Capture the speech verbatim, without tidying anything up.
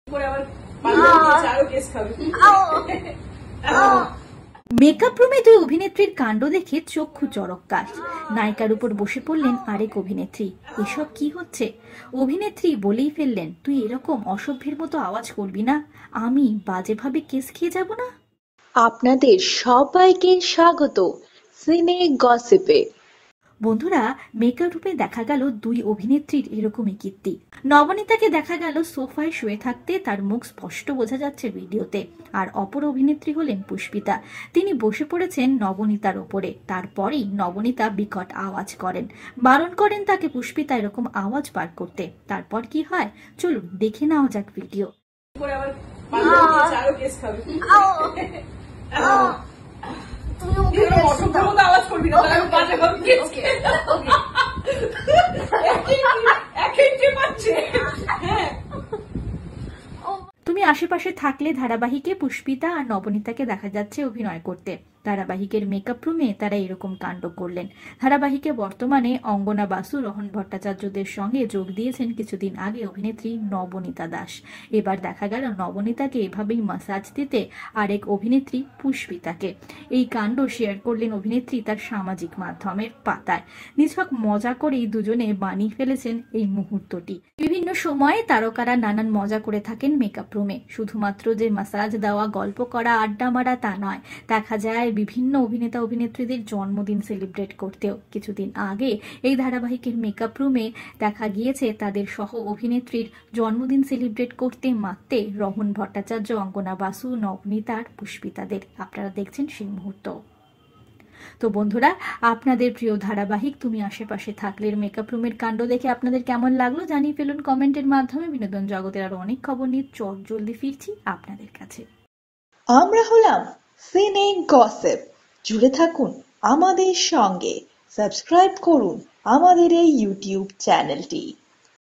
Makeup রুমে দুই অভিনেত্রীর কাণ্ড দেখে চক্ষু চড়ক-গাছ। নায়িকার উপর বসে পড়লেন আরেক অভিনেত্রী। এসব কি হচ্ছে? অভিনেত্রী বলেই ফেললেন, তুই এরকম অসভ্যের মতো আওয়াজ করবি না, আমি বাজেভাবে কেস খেয়ে যাব না। আপনাদের সবাইকে স্বাগত সিনে গসিপে। বন্ধুরা, মেকআপ রুমে দেখা গেল দুই অভিনেত্রীর এরকমই কীর্তি। নবনীতাকে দেখা গেল সোফায় শুয়ে থাকতে, তার মুখ স্পষ্ট বোঝা যাচ্ছে ভিডিওতে। আর অপর অভিনেত্রী হলেন পুষ্পিতা। তিনি বসে পড়েছেন নবনীতার ওপরে। তারপরেই নবনীতা বিকট আওয়াজ করেন, বারণ করেন তাকে পুষ্পিতা এরকম আওয়াজ বার করতে। তারপর কি হয় চলুন দেখে নেওয়া যাক ভিডিও। তুমি আশেপাশে থাকলে ধারাবাহিকে পুষ্পিতা আর নবনীতাকে দেখা যাচ্ছে অভিনয় করতে। ধারাবাহিকের মেকআপ রুমে তারা এরকম কাণ্ড করলেন। ধারাবাহিকে বর্তমানে অঙ্গনা বাসু, রহন ভট্টাচার্যদের সঙ্গে যোগ দিয়েছেন কিছুদিন আগে অভিনেত্রী নবনীতা দাস। এবার দেখা গেল নবনীতাকে এভাবেই মাসাজ দিতে আরেক অভিনেত্রী পুষ্পিতাকে। এই কাণ্ড শেয়ার করলেন অভিনেত্রী তার সামাজিক মাধ্যমের পাতায়। নিছক মজা করেই দুজনে বানিয়ে ফেলেছেন এই মুহূর্তটি। বিভিন্ন সময়ে তারকারা নানান মজা করে থাকেন মেকআপ রুমে। শুধুমাত্র যে মাসাজ দেওয়া, গল্প করা, আড্ডা মারা তা নয়, দেখা যায় বিভিন্ন অভিনেতা অভিনেত্রীদের জন্মদিন সেলিব্রেট করতেও। কিছুদিন আগে এই ধারাবাহিকের মেকআপ রুমে দেখা গিয়েছে তাদের সহ অভিনেত্রীর জন্মদিন সেলিব্রেট করতে মাত্রে রহন ভট্টাচার্য, অঙ্গনা বাসু, নবনীতা আর পুষ্পিতাদের। আপনারা দেখছেন সেই মুহূর্ত। তো বন্ধুরা, আপনাদের প্রিয় ধারাবাহিক তুমি আশেপাশে থাকলে মেকআপ রুমের কাণ্ড দেখে আপনাদের কেমন লাগলো জানিয়ে ফেলুন কমেন্টের মাধ্যমে। বিনোদন জগতের আরো অনেক খবর নিয়ে চট জলদি ফিরছি আপনাদের কাছে। আমরা হলাম সিনে গসিপ। জুড়ে থাকুন আমাদের সঙ্গে, সাবস্ক্রাইব করুন আমাদের এই ইউটিউব চ্যানেলটি।